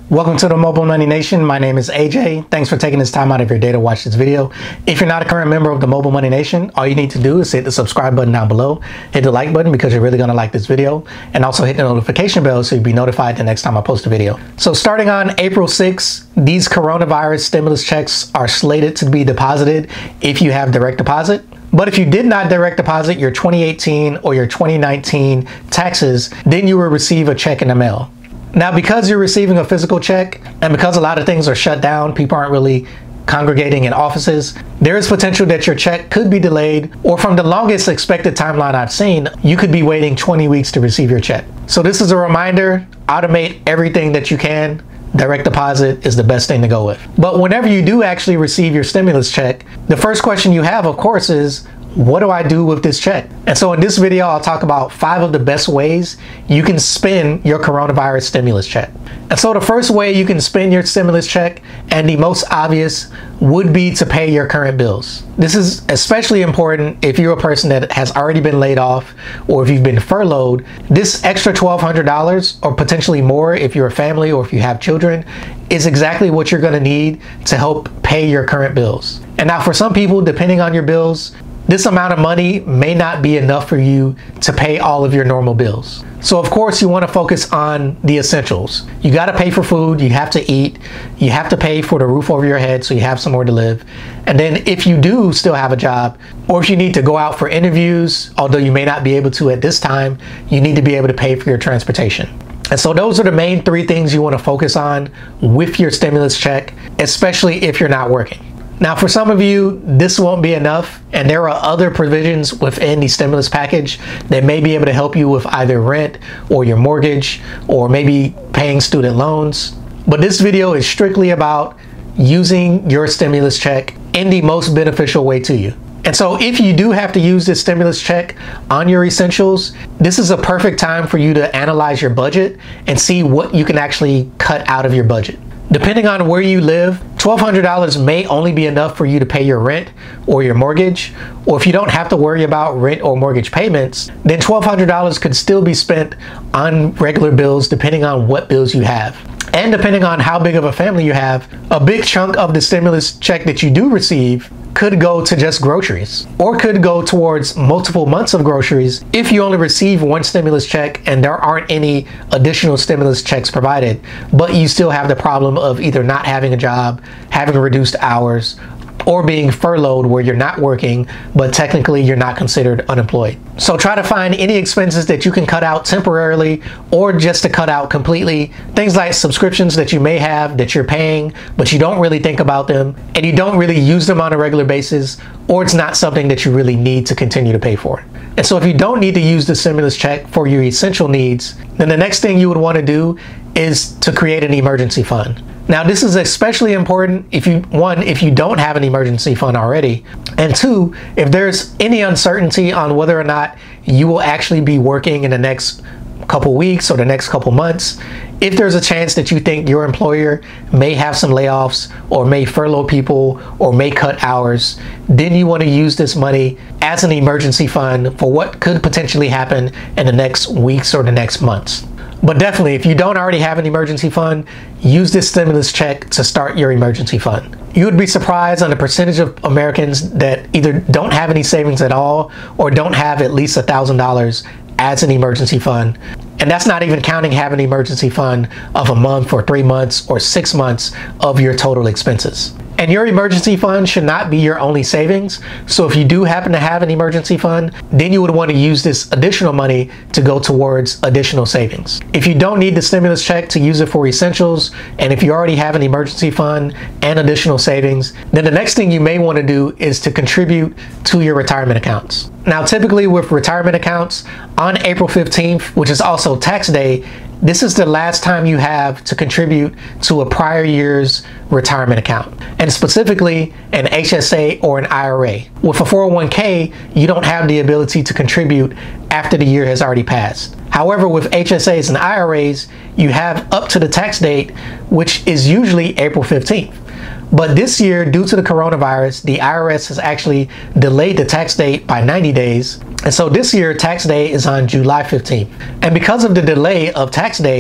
Welcome to the Mobile Money Nation. My name is AJ. Thanks for taking this time out of your day to watch this video. If you're not a current member of the Mobile Money Nation, all you need to do is hit the subscribe button down below, hit the like button because you're really going to like this video, and also hit the notification bell so you'll be notified the next time I post a video. So starting on April 6th, these coronavirus stimulus checks are slated to be deposited if you have direct deposit. But if you did not direct deposit your 2018 or your 2019 taxes, then you will receive a check in the mail. Now, because you're receiving a physical check and because a lot of things are shut down, people aren't really congregating in offices, there is potential that your check could be delayed, or from the longest expected timeline I've seen, you could be waiting 20 weeks to receive your check. So this is a reminder, automate everything that you can. Direct deposit is the best thing to go with. But whenever you do actually receive your stimulus check, the first question you have, of course, is, what do I do with this check? And so in this video, I'll talk about 5 of the best ways you can spend your coronavirus stimulus check. And so the first way you can spend your stimulus check, and the most obvious, would be to pay your current bills. This is especially important if you're a person that has already been laid off, or if you've been furloughed. This extra $1,200, or potentially more if you're a family or if you have children, is exactly what you're gonna need to help pay your current bills. And now for some people, depending on your bills, this amount of money may not be enough for you to pay all of your normal bills. So of course you want to focus on the essentials. You got to pay for food, you have to eat, you have to pay for the roof over your head so you have somewhere to live. And then if you do still have a job, or if you need to go out for interviews, although you may not be able to at this time, you need to be able to pay for your transportation. And so those are the main 3 things you want to focus on with your stimulus check, especially if you're not working. Now, for some of you, this won't be enough, and there are other provisions within the stimulus package that may be able to help you with either rent or your mortgage, or maybe paying student loans. But this video is strictly about using your stimulus check in the most beneficial way to you. And so if you do have to use this stimulus check on your essentials, this is a perfect time for you to analyze your budget and see what you can actually cut out of your budget. Depending on where you live, $1,200 may only be enough for you to pay your rent or your mortgage, or if you don't have to worry about rent or mortgage payments, then $1,200 could still be spent on regular bills depending on what bills you have. And depending on how big of a family you have, a big chunk of the stimulus check that you do receive could go to just groceries, or could go towards multiple months of groceries if you only receive one stimulus check and there aren't any additional stimulus checks provided, but you still have the problem of either not having a job, having reduced hours, or being furloughed where you're not working, but technically you're not considered unemployed. So try to find any expenses that you can cut out temporarily, or just to cut out completely. Things like subscriptions that you may have that you're paying, but you don't really think about them, and you don't really use them on a regular basis, or it's not something that you really need to continue to pay for. And so if you don't need to use the stimulus check for your essential needs, then the next thing you would want to do is to create an emergency fund. Now, this is especially important if you don't have an emergency fund already, and 2, if there's any uncertainty on whether or not you will actually be working in the next couple weeks or the next couple months. If there's a chance that you think your employer may have some layoffs, or may furlough people, or may cut hours, then you want to use this money as an emergency fund for what could potentially happen in the next weeks or the next months. But definitely, if you don't already have an emergency fund, use this stimulus check to start your emergency fund. You would be surprised on the percentage of Americans that either don't have any savings at all, or don't have at least $1,000 as an emergency fund. And that's not even counting having an emergency fund of a month or 3 months or 6 months of your total expenses. And your emergency fund should not be your only savings. So if you do happen to have an emergency fund, then you would want to use this additional money to go towards additional savings. If you don't need the stimulus check to use it for essentials, and if you already have an emergency fund and additional savings, then the next thing you may want to do is to contribute to your retirement accounts. Now, typically with retirement accounts, on April 15th, which is also tax day, this is the last time you have to contribute to a prior year's retirement account, and specifically an HSA or an IRA. With a 401k, you don't have the ability to contribute after the year has already passed. However, with HSAs and IRAs, you have up to the tax date, which is usually April 15th. But this year, due to the coronavirus, the IRS has actually delayed the tax date by 90 days. And so this year, tax day is on July 15th. And because of the delay of tax day,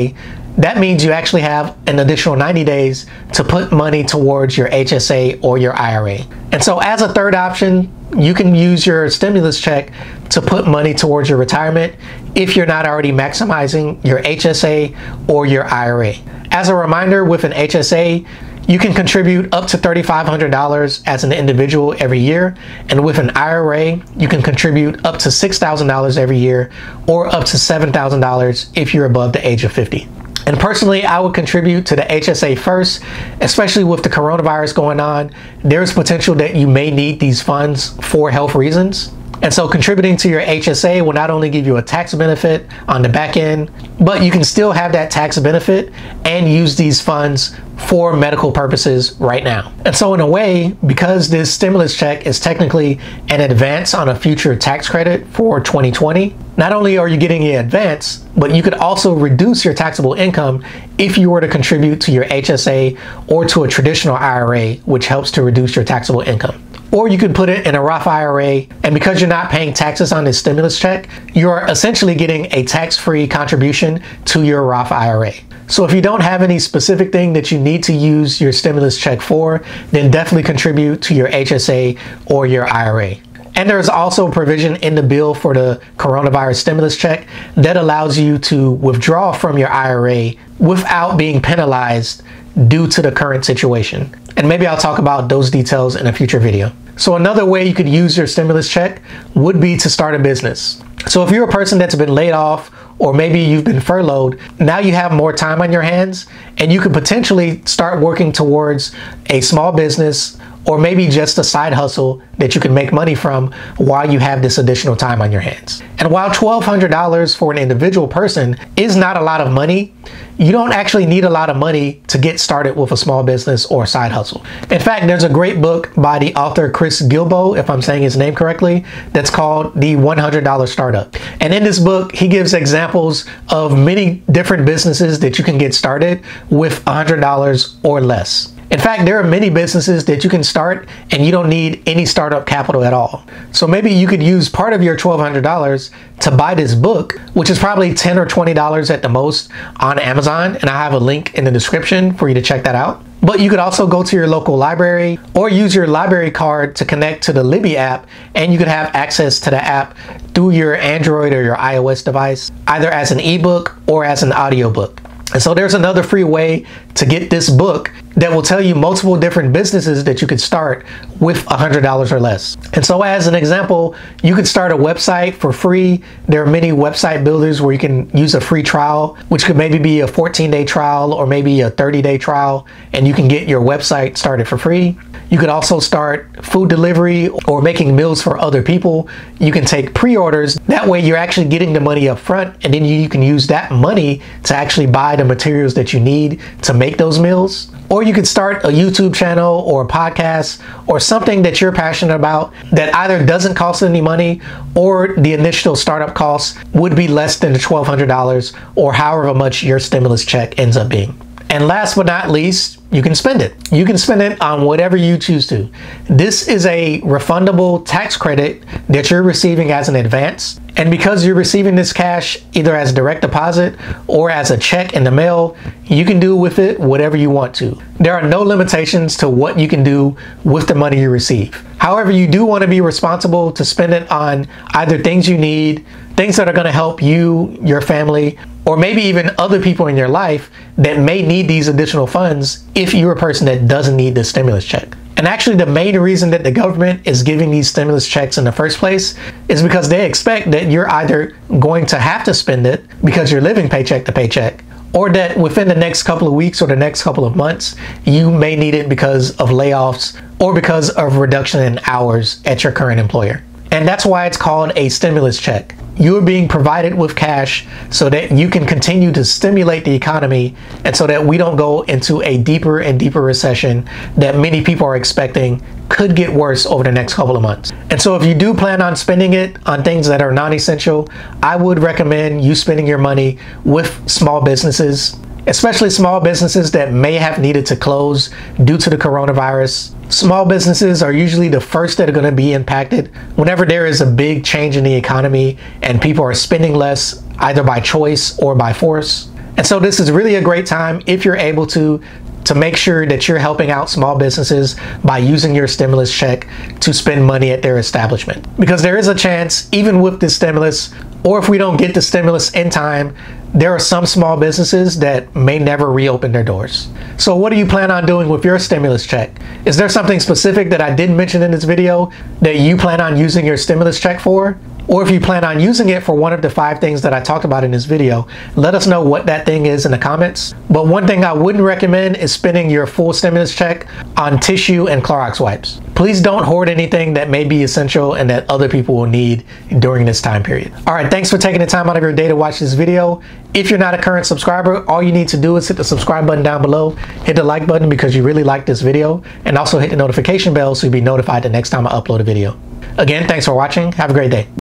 that means you actually have an additional 90 days to put money towards your HSA or your IRA. And so as a third option, you can use your stimulus check to put money towards your retirement if you're not already maximizing your HSA or your IRA. As a reminder, with an HSA, you can contribute up to $3,500 as an individual every year, and with an IRA, you can contribute up to $6,000 every year or up to $7,000 if you're above the age of 50. And personally, I would contribute to the HSA first, especially with the coronavirus going on. There's potential that you may need these funds for health reasons. And so contributing to your HSA will not only give you a tax benefit on the back end, but you can still have that tax benefit and use these funds for medical purposes right now. And so in a way, because this stimulus check is technically an advance on a future tax credit for 2020, not only are you getting an advance, but you could also reduce your taxable income if you were to contribute to your HSA or to a traditional IRA, which helps to reduce your taxable income. Or you could put it in a Roth IRA, and because you're not paying taxes on this stimulus check, you're essentially getting a tax-free contribution to your Roth IRA. So if you don't have any specific thing that you need to use your stimulus check for, then definitely contribute to your HSA or your IRA. And there's also a provision in the bill for the coronavirus stimulus check that allows you to withdraw from your IRA without being penalized due to the current situation. And maybe I'll talk about those details in a future video. So another way you could use your stimulus check would be to start a business. So if you're a person that's been laid off, or maybe you've been furloughed, now you have more time on your hands and you could potentially start working towards a small business or maybe just a side hustle that you can make money from while you have this additional time on your hands. And while $1,200 for an individual person is not a lot of money, you don't actually need a lot of money to get started with a small business or side hustle. In fact, there's a great book by the author Chris Guillebeau, if I'm saying his name correctly, that's called The $100 Startup. And in this book, he gives examples of many different businesses that you can get started with $100 or less. In fact, there are many businesses that you can start and you don't need any startup capital at all. So maybe you could use part of your $1,200 to buy this book, which is probably $10 or $20 at the most on Amazon. And I have a link in the description for you to check that out. But you could also go to your local library or use your library card to connect to the Libby app, and you could have access to the app through your Android or your iOS device, either as an ebook or as an audiobook. And so there's another free way to get this book that will tell you multiple different businesses that you could start with $100 or less. And so as an example, you could start a website for free. There are many website builders where you can use a free trial, which could maybe be a 14-day trial or maybe a 30-day trial, and you can get your website started for free. You could also start food delivery or making meals for other people. You can take pre-orders. That way you're actually getting the money up front, and then you can use that money to actually buy the materials that you need to make those meals. Or you could start a YouTube channel or a podcast or something that you're passionate about that either doesn't cost any money or the initial startup costs would be less than the $1,200 or however much your stimulus check ends up being. And last but not least, you can spend it. You can spend it on whatever you choose to. This is a refundable tax credit that you're receiving as an advance. And because you're receiving this cash either as direct deposit or as a check in the mail, you can do with it whatever you want to. There are no limitations to what you can do with the money you receive. However, you do want to be responsible to spend it on either things you need, things that are going to help you, your family, or maybe even other people in your life that may need these additional funds if you're a person that doesn't need the stimulus check. And actually the main reason that the government is giving these stimulus checks in the first place is because they expect that you're either going to have to spend it because you're living paycheck to paycheck, or that within the next couple of weeks or the next couple of months, you may need it because of layoffs or because of reduction in hours at your current employer. And that's why it's called a stimulus check. You're being provided with cash so that you can continue to stimulate the economy and so that we don't go into a deeper and deeper recession that many people are expecting could get worse over the next couple of months. And so if you do plan on spending it on things that are non-essential, I would recommend you spending your money with small businesses, especially small businesses that may have needed to close due to the coronavirus. Small businesses are usually the first that are going to be impacted whenever there is a big change in the economy and people are spending less either by choice or by force. And so this is really a great time if you're able to make sure that you're helping out small businesses by using your stimulus check to spend money at their establishment. Because there is a chance, even with this stimulus, or if we don't get the stimulus in time, there are some small businesses that may never reopen their doors. So what do you plan on doing with your stimulus check? Is there something specific that I didn't mention in this video that you plan on using your stimulus check for? Or if you plan on using it for one of the 5 things that I talked about in this video, let us know what that thing is in the comments. But one thing I wouldn't recommend is spending your full stimulus check on tissue and Clorox wipes. Please don't hoard anything that may be essential and that other people will need during this time period. All right, thanks for taking the time out of your day to watch this video. If you're not a current subscriber, all you need to do is hit the subscribe button down below, hit the like button because you really like this video, and also hit the notification bell so you'll be notified the next time I upload a video. Again, thanks for watching. Have a great day.